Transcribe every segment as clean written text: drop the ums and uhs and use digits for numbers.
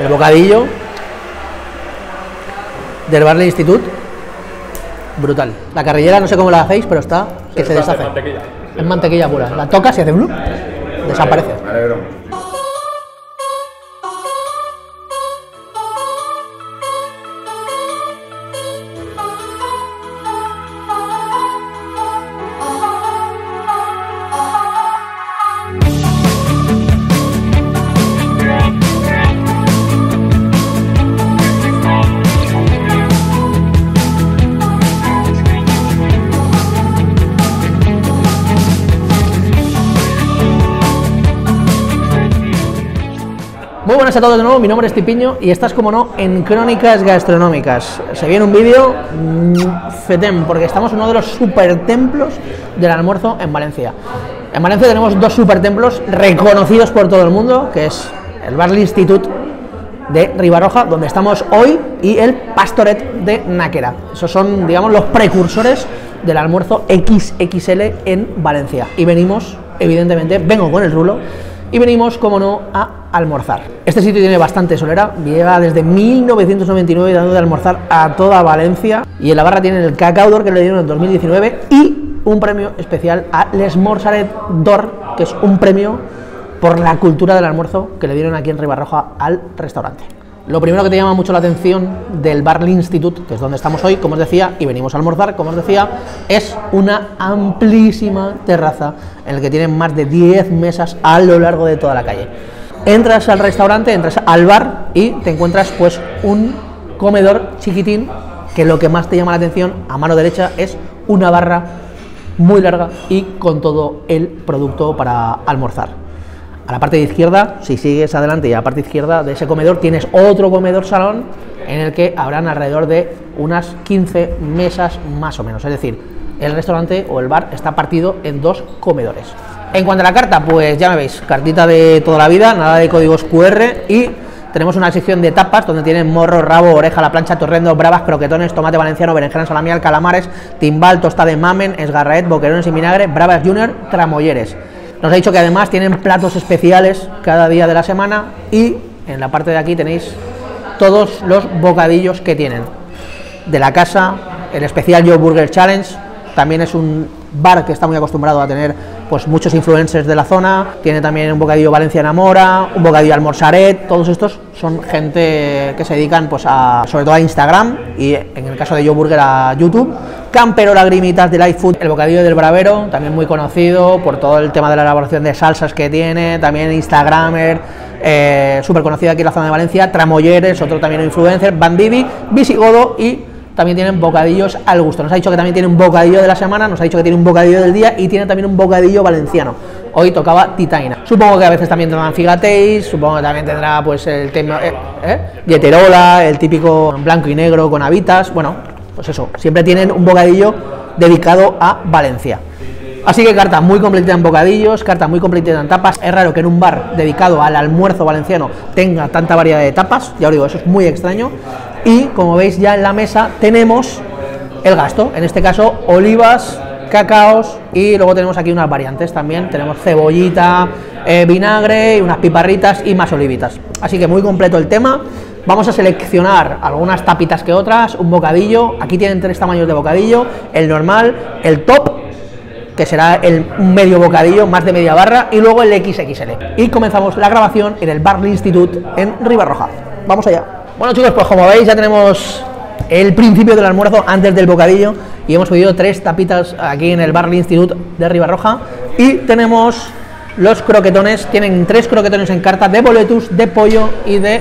el bocadillo del Barley Institute, brutal. La carrillera no sé cómo la hacéis, pero está que se deshace. Es mantequilla pura. La tocas y hace blup, desaparece. Me alegro mucho. Muy buenas a todos de nuevo, mi nombre es Tipiño y estás, como no, en Crónicas Gastronómicas. Se viene un vídeo fetén, porque estamos en uno de los super templos del almuerzo en Valencia. En Valencia tenemos dos super templos reconocidos por todo el mundo, que es el Barley Institute de Ribarroja, donde estamos hoy, y el Pastoret de Náquera. Esos son, digamos, los precursores del almuerzo XXL en Valencia. Y venimos, evidentemente, vengo con el rulo, y venimos, como no, a almorzar. Este sitio tiene bastante solera, lleva desde 1999 dando de almorzar a toda Valencia, y en la barra tienen el Cacao d'Or, que le dieron en 2019, y un premio especial a l'Esmorzaret d'Or, que es un premio por la cultura del almuerzo que le dieron aquí en Ribarroja al restaurante. Lo primero que te llama mucho la atención del Barley Institute, que es donde estamos hoy, como os decía, y venimos a almorzar, como os decía, es una amplísima terraza en la que tienen más de 10 mesas a lo largo de toda la calle. Entras al restaurante, entras al bar y te encuentras pues un comedor chiquitín, que lo que más te llama la atención a mano derecha es una barra muy larga y con todo el producto para almorzar. A la parte de izquierda, si sigues adelante, y a la parte izquierda de ese comedor tienes otro comedor salón en el que habrán alrededor de unas 15 mesas más o menos. Es decir, el restaurante o el bar está partido en dos comedores. En cuanto a la carta, pues ya me veis, cartita de toda la vida, nada de códigos QR, y tenemos una sección de tapas donde tienen morro, rabo, oreja, la plancha, torrendo, bravas, croquetones, tomate valenciano, berenjena, salamial, calamares, timbal, tostada de mamen, esgarraet, boquerones y vinagre, bravas junior, tramolleres. Nos ha dicho que además tienen platos especiales cada día de la semana, y en la parte de aquí tenéis todos los bocadillos que tienen de la casa. El especial Joe Burger Challenge, también es un bar que está muy acostumbrado a tener pues muchos influencers de la zona. Tiene también un bocadillo Valencia Enamora, un bocadillo Almorzaret. Todos estos son gente que se dedican pues sobre todo a Instagram, y en el caso de Joe Burger a YouTube. Campero Lagrimitas de Life Food, el bocadillo del Bravero, también muy conocido por todo el tema de la elaboración de salsas que tiene, también Instagramer, súper conocido aquí en la zona de Valencia. Tramolleres, otro también influencer, Bandivi, Visigodo, y también tienen bocadillos al gusto. Nos ha dicho que también tiene un bocadillo de la semana, nos ha dicho que tiene un bocadillo del día y tiene también un bocadillo valenciano. Hoy tocaba titaina. Supongo que a veces también tendrán figateis, supongo que también tendrá pues el tema dieterola, el típico blanco y negro con habitas. Bueno, pues eso, siempre tienen un bocadillo dedicado a Valencia. Así que carta muy completita en bocadillos, carta muy completita en tapas. Es raro que en un bar dedicado al almuerzo valenciano tenga tanta variedad de tapas, ya os digo, eso es muy extraño. Y como veis, ya en la mesa tenemos el gasto, en este caso olivas, cacaos, y luego tenemos aquí unas variantes también. Tenemos cebollita, vinagre y unas piparritas y más olivitas. Así que muy completo el tema. Vamos a seleccionar algunas tapitas que otras, un bocadillo. Aquí tienen tres tamaños de bocadillo: el normal, el top, que será el medio bocadillo, más de media barra, y luego el XXL. Y comenzamos la grabación en el Barley Institute en Ribarroja. Vamos allá. Bueno, chicos, pues como veis ya tenemos el principio del almuerzo antes del bocadillo, y hemos pedido tres tapitas aquí en el Barley Institute de Ribarroja. Y tenemos los croquetones, tienen tres croquetones en carta de boletus, de pollo y de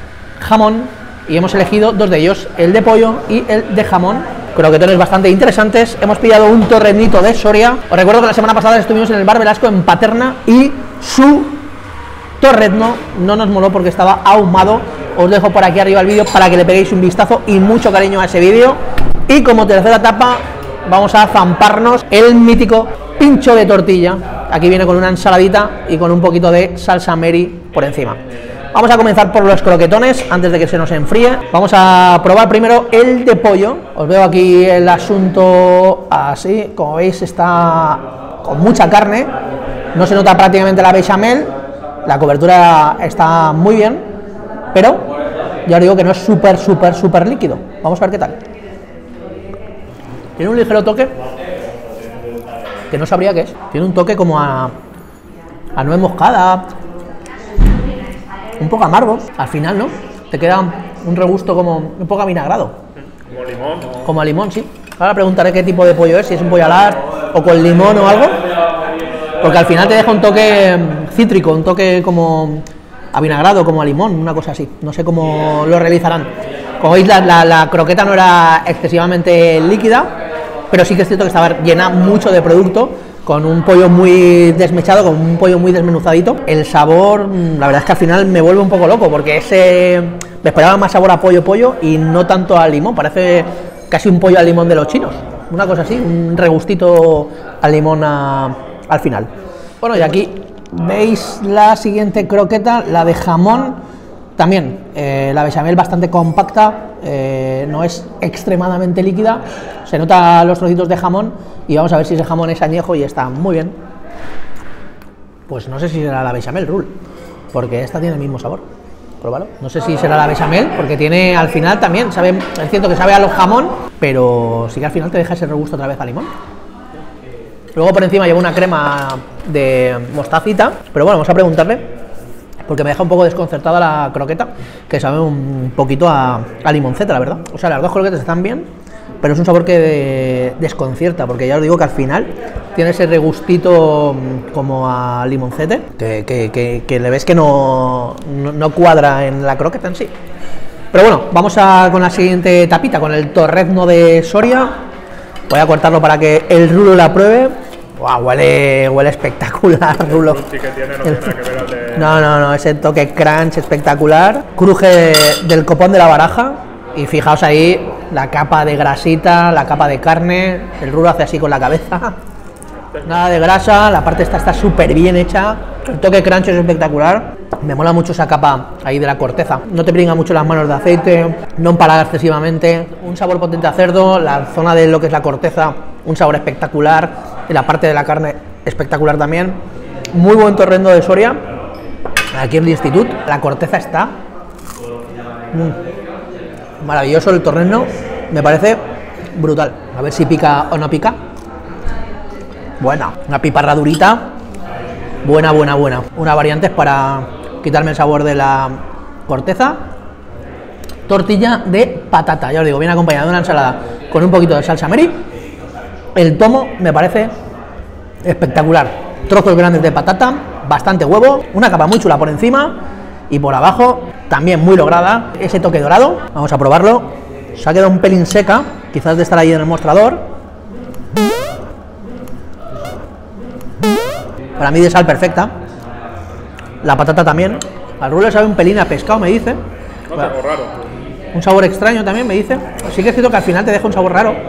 jamón, y hemos elegido dos de ellos, el de pollo y el de jamón. Croquetones bastante interesantes. Hemos pillado un torrendito de Soria. Os recuerdo que la semana pasada estuvimos en el Bar Velasco en Paterna y su torrezno no nos moló porque estaba ahumado. Os dejo por aquí arriba el vídeo para que le peguéis un vistazo y mucho cariño a ese vídeo. Y como tercera tapa vamos a zamparnos el mítico pincho de tortilla. Aquí viene con una ensaladita y con un poquito de salsa Mary por encima. Vamos a comenzar por los croquetones antes de que se nos enfríe. Vamos a probar primero el de pollo. Os veo aquí el asunto así, como veis está con mucha carne, no se nota prácticamente la bechamel, la cobertura está muy bien. pero ya os digo que no es súper líquido. Vamos a ver qué tal. Tiene un ligero toque que no sabría qué es. Tiene un toque como a nuez moscada, un poco amargo, al final, ¿no? Te queda un regusto como un poco avinagrado. Como limón. Como a limón, sí. Ahora preguntaré qué tipo de pollo es, si es un pollo alar o con limón o algo. Porque al final te deja un toque cítrico, un toque como avinagrado, como a limón, una cosa así. No sé cómo lo realizarán. Como veis, la croqueta no era excesivamente líquida, pero sí que es cierto que estaba llena mucho de producto, con un pollo muy desmechado, con un pollo muy desmenuzadito. El sabor, la verdad es que al final me vuelve un poco loco, porque me esperaba más sabor a pollo y no tanto al limón. Parece casi un pollo al limón de los chinos, una cosa así, un regustito al limón al final. Bueno, y aquí veis la siguiente croqueta, la de jamón, también la bechamel bastante compacta, no es extremadamente líquida, se nota los trocitos de jamón y vamos a ver si ese jamón es añejo y está muy bien. Pues no sé si será la bechamel, Rul, porque esta tiene el mismo sabor. Pruébalo. No sé si será la bechamel, porque tiene al final también, es cierto que sabe a los jamón, pero sí que al final te deja ese regusto otra vez a limón. Luego por encima lleva una crema de mostacita, pero bueno, vamos a preguntarle, porque me deja un poco desconcertada la croqueta, que sabe un poquito a limonceta, la verdad. O sea, las dos croquetas están bien, pero es un sabor que desconcierta, porque ya os digo que al final tiene ese regustito como a limoncete, que le ves que no cuadra en la croqueta en sí. Pero bueno, vamos con la siguiente tapita, con el torrezno de Soria. Voy a cortarlo para que el Rulo la pruebe. Wow, huele espectacular, Rulo. Sí que tiene, no tiene nada que ver al de... No, ese toque crunch espectacular. Cruje del copón de la baraja. Y fijaos ahí la capa de grasita, la capa de carne. El Rulo hace así con la cabeza. Nada de grasa, la parte esta está súper bien hecha. El toque crunch es espectacular. Me mola mucho esa capa ahí de la corteza. No te brinca mucho las manos de aceite, no empalaga excesivamente. Un sabor potente a cerdo, la zona de lo que es la corteza, un sabor espectacular. Y la parte de la carne espectacular también. Muy buen torrendo de Soria. Aquí en el Institut, la corteza está maravilloso. El torrendo me parece brutal. A ver si pica o no pica. Buena, una piparra durita. Buena. Una variante para quitarme el sabor de la corteza. Tortilla de patata, ya os digo, viene acompañada de una ensalada con un poquito de salsa Mary. El tomo me parece espectacular. Trozos grandes de patata, bastante huevo, una capa muy chula por encima y por abajo también muy lograda. Ese toque dorado, vamos a probarlo. Se ha quedado un pelín seca, quizás de estar ahí en el mostrador. Para mí de sal perfecta. La patata también. Al Rulo sabe un pelín a pescado, me dice. No tengo raro. Un sabor extraño también, me dice. Sí que es cierto que al final te deja un sabor raro.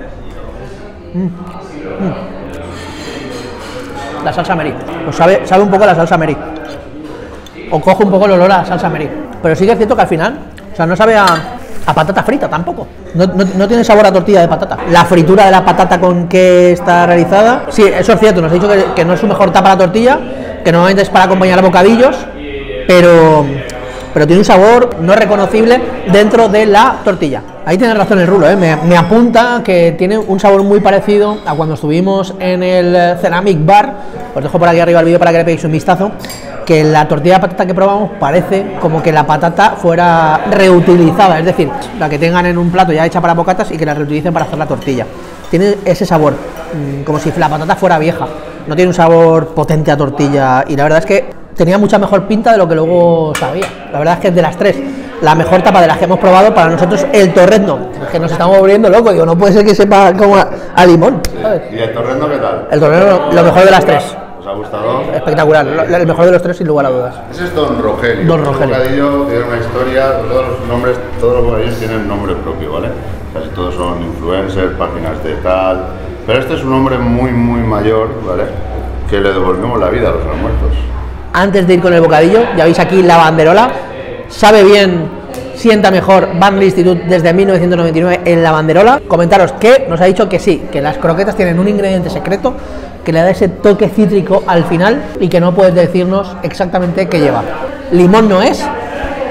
La salsa Mary. Pues sabe un poco a la salsa Mary. O coge un poco el olor a la salsa Mary. Pero sí que es cierto que al final, o sea, no sabe a patata frita tampoco. No tiene sabor a tortilla de patata. La fritura de la patata con que está realizada, sí, eso es cierto. Nos ha dicho que no es su mejor tapa la tortilla, que normalmente es para acompañar bocadillos, pero tiene un sabor no reconocible dentro de la tortilla. Ahí tiene razón el Rulo, me apunta que tiene un sabor muy parecido a cuando estuvimos en el Ceramic Bar. Os dejo por aquí arriba el vídeo para que le peguéis un vistazo. Que la tortilla de patata que probamos parece como que la patata fuera reutilizada, es decir, la que tengan en un plato ya hecha para bocatas y que la reutilicen para hacer la tortilla. Tiene ese sabor, como si la patata fuera vieja. No tiene un sabor potente a tortilla y la verdad es que tenía mucha mejor pinta de lo que luego sabía. La verdad es que es de las tres, la mejor tapa de las que hemos probado para nosotros el torrezno, que nos estamos volviendo locos. Digo, no puede ser que sepa como a limón, ¿sabes? ¿Y el torrezno qué tal? El torrezno, lo mejor de las tres. ¿Os ha gustado? Espectacular, el mejor de los tres sin lugar a dudas. Ese es Don Rogelio. Don Rogelio. El bocadillo tiene una historia, todos los nombres, todos los bocadillos tienen nombre propio, ¿vale? Casi todos son influencers, páginas de tal. Pero este es un hombre muy mayor, ¿vale? Que le devolvemos la vida a los almuerzos. Antes de ir con el bocadillo, ya veis aquí la banderola. Sabe bien, sienta mejor, Barnley Institute desde 1999 en la banderola. Comentaros que nos ha dicho que sí, que las croquetas tienen un ingrediente secreto que le da ese toque cítrico al final y que no puedes decirnos exactamente qué lleva. Limón no es,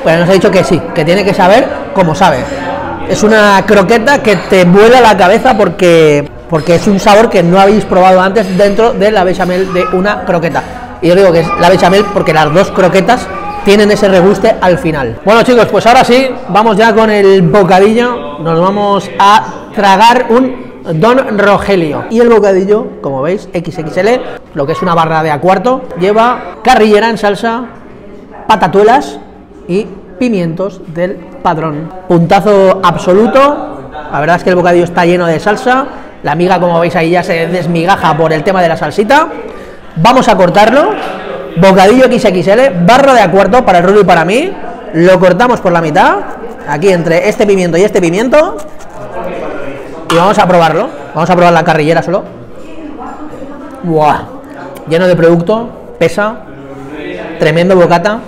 pero nos ha dicho que sí, que tiene que saber como sabe. Es una croqueta que te vuela la cabeza porque es un sabor que no habéis probado antes dentro de la bechamel de una croqueta. Y yo digo que es la bechamel porque las dos croquetas tienen ese reguste al final. Bueno, chicos, pues ahora sí, vamos ya con el bocadillo. Nos vamos a tragar un Don Rogelio. Y el bocadillo, como veis, XXL, lo que es una barra de a cuarto, lleva carrillera en salsa, patatuelas y pimientos del Padrón. Puntazo absoluto. La verdad es que el bocadillo está lleno de salsa. La miga, como veis ahí, ya se desmigaja por el tema de la salsita. Vamos a cortarlo. Bocadillo XXL, barra de a cuarto para el Rulo y para mí. Lo cortamos por la mitad, aquí entre este pimiento y este pimiento. Y vamos a probarlo. Vamos a probar la carrillera solo. ¡Buah! Lleno de producto, pesa. Tremendo bocata.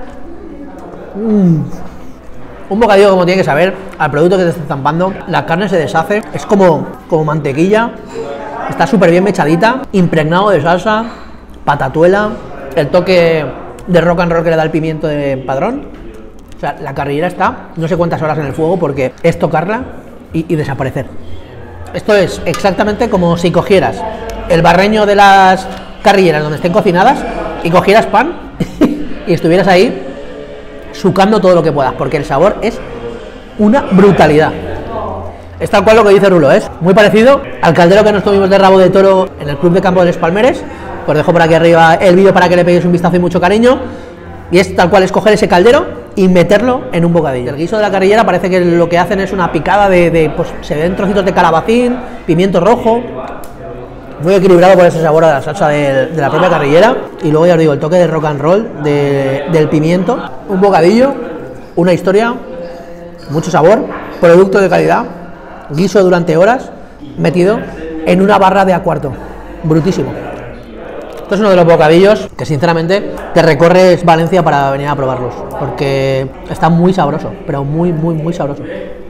Un bocadillo como tiene que saber, al producto que te está zampando. La carne se deshace, es como mantequilla. Está súper bien mechadita, impregnado de salsa, patatuela, el toque de rock and roll que le da el pimiento de Padrón. O sea, la carrillera está no sé cuántas horas en el fuego porque es tocarla y desaparecer. Esto es exactamente como si cogieras el barreño de las carrilleras donde estén cocinadas y cogieras pan y estuvieras ahí sucando todo lo que puedas, porque el sabor es una brutalidad. Es tal cual lo que dice Rulo, es muy parecido al caldero que nos comimos de rabo de toro en el Club de Campo de los Palmeres. Os dejo por aquí arriba el vídeo para que le peguéis un vistazo y mucho cariño. Y es tal cual, es coger ese caldero y meterlo en un bocadillo. El guiso de la carrillera parece que lo que hacen es una picada pues se ven trocitos de calabacín, pimiento rojo, muy equilibrado por ese sabor a la salsa de la propia carrillera. Y luego ya os digo, el toque de rock and roll del pimiento. Un bocadillo, una historia, mucho sabor, producto de calidad, guiso durante horas, metido en una barra de a cuarto. Brutísimo. Esto es uno de los bocadillos que sinceramente te recorres Valencia para venir a probarlos, porque está muy sabroso, pero muy sabroso.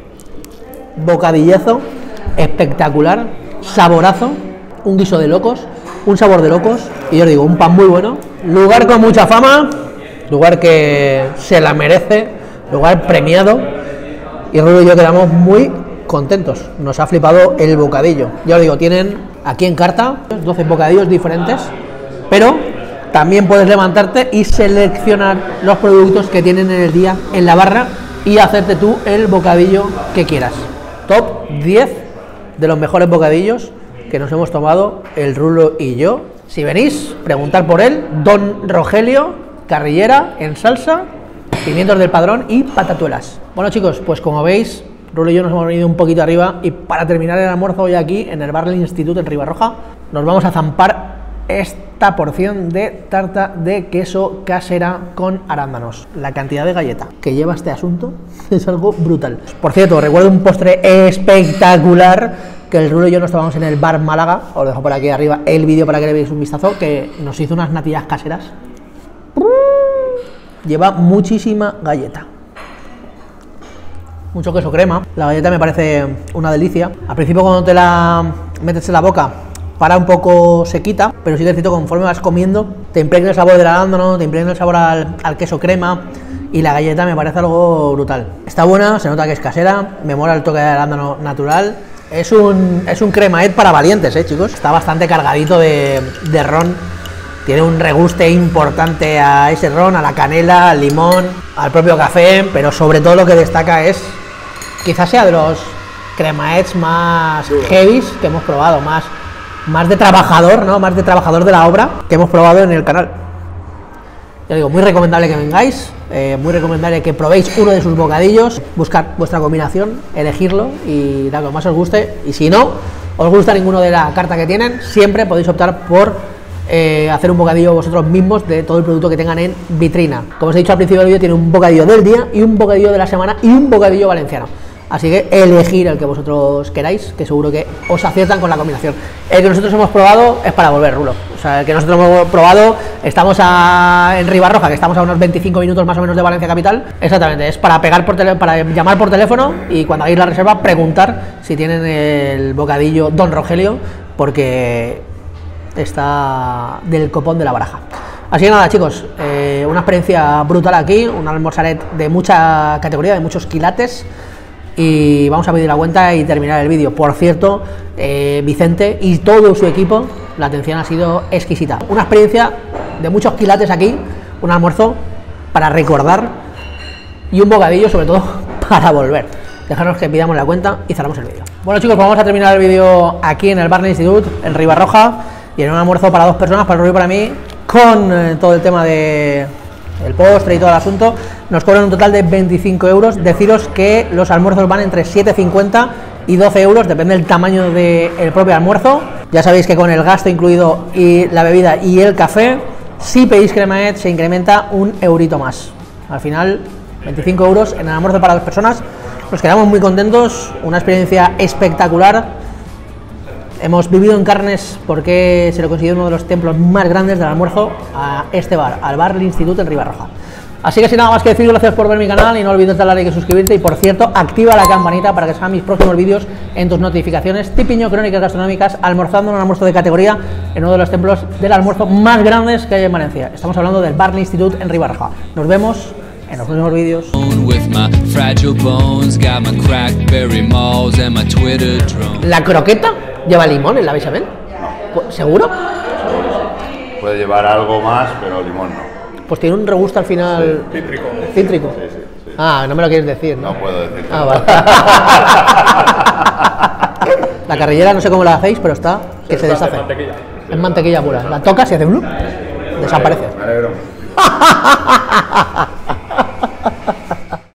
Bocadillazo espectacular, saborazo, un guiso de locos, un sabor de locos, y yo os digo, un pan muy bueno. Lugar con mucha fama, lugar que se la merece, lugar premiado, y Rulo y yo quedamos muy contentos. Nos ha flipado el bocadillo. Ya os digo, tienen aquí en carta 12 bocadillos diferentes, pero también puedes levantarte y seleccionar los productos que tienen en el día en la barra y hacerte tú el bocadillo que quieras. Top 10 de los mejores bocadillos que nos hemos tomado el Rulo y yo. Si venís, preguntar por él. Don Rogelio, carrillera en salsa, pimientos del Padrón y patatuelas. Bueno, chicos, pues como veis, Rulo y yo nos hemos venido un poquito arriba, y para terminar el almuerzo hoy aquí en el Barley Institute en Ribarroja, nos vamos a zampar esta porción de tarta de queso casera con arándanos. La cantidad de galleta que lleva este asunto es algo brutal. Por cierto, recuerdo un postre espectacular que el Rulo y yo nos tomamos en el Bar Málaga. Os dejo por aquí arriba el vídeo para que le veáis un vistazo, que nos hizo unas natillas caseras. Lleva muchísima galleta, mucho queso crema. La galleta me parece una delicia. Al principio, cuando te la metes en la boca, para un poco sequita, pero sí que es cierto, conforme vas comiendo te impregna el sabor del arándano, te impregna el sabor al queso crema, y la galleta me parece algo brutal. Está buena, se nota que es casera, me mola el toque de arándano natural. Es un cremaet para valientes, chicos. Está bastante cargadito de ron. Tiene un reguste importante a ese ron, a la canela, al limón, al propio café, pero sobre todo lo que destaca es, quizás sea de los cremaets más heavies que hemos probado, más de trabajador, ¿no? Más de trabajador de la obra que hemos probado en el canal. Ya digo, muy recomendable que vengáis, muy recomendable que probéis uno de sus bocadillos, buscar vuestra combinación, elegirlo y dar lo que más os guste. Y si no os gusta ninguno de la carta que tienen, siempre podéis optar por hacer un bocadillo vosotros mismos de todo el producto que tengan en vitrina. Como os he dicho al principio del vídeo, tiene un bocadillo del día y un bocadillo de la semana y un bocadillo valenciano. Así que elegir el que vosotros queráis, que seguro que os aciertan con la combinación. El que nosotros hemos probado es para volver, Rulo. O sea, el que nosotros hemos probado, estamos en Ribarroja, que estamos a unos 25 minutos más o menos de Valencia capital. Exactamente, es para para llamar por teléfono y cuando hagáis la reserva preguntar si tienen el bocadillo Don Rogelio, porque está del copón de la baraja. Así que nada, chicos, una experiencia brutal aquí, un almorzaret de mucha categoría, de muchos quilates, y vamos a pedir la cuenta y terminar el vídeo. Por cierto, Vicente y todo su equipo, la atención ha sido exquisita. Una experiencia de muchos quilates aquí, un almuerzo para recordar y un bocadillo sobre todo para volver. Dejarnos que pidamos la cuenta y cerramos el vídeo. Bueno, chicos, pues vamos a terminar el vídeo aquí en el Barney Institute, en Ribarroja, y en un almuerzo para 2 personas, para Rubio y para mí, con todo el tema de el postre y todo el asunto. Nos cobran un total de 25 euros. Deciros que los almuerzos van entre 7,50 y 12 euros, depende del tamaño del propio almuerzo. Ya sabéis que con el gasto incluido y la bebida y el café, si pedís cremaet se incrementa un eurito más. Al final, 25 euros en el almuerzo para 2 personas. Nos quedamos muy contentos, una experiencia espectacular. Hemos vivido en carnes porque se lo considera uno de los templos más grandes del almuerzo a este bar, al Bar Institute en Ribarroja. Así que sin nada más que decir, gracias por ver mi canal y no olvides darle like y suscribirte, y por cierto, activa la campanita para que salgan mis próximos vídeos en tus notificaciones. Tipiño, crónicas gastronómicas, almorzando en un almuerzo de categoría en uno de los templos del almuerzo más grandes que hay en Valencia. Estamos hablando del Bar Institute en Ribarroja. Nos vemos en los próximos vídeos. ¿La croqueta lleva limón en la bechamel? No. ¿Seguro? Puede llevar algo más, pero limón no. Pues tiene un regusto al final. Sí, cítrico. Cítrico. Sí, sí, sí. Ah, no me lo quieres decir, ¿no? No puedo decir. Ah, vale. La carrillera no sé cómo la hacéis, pero está que se deshace. Mantequilla. Es mantequilla pura. La tocas y hace blue. Desaparece. Me alegro.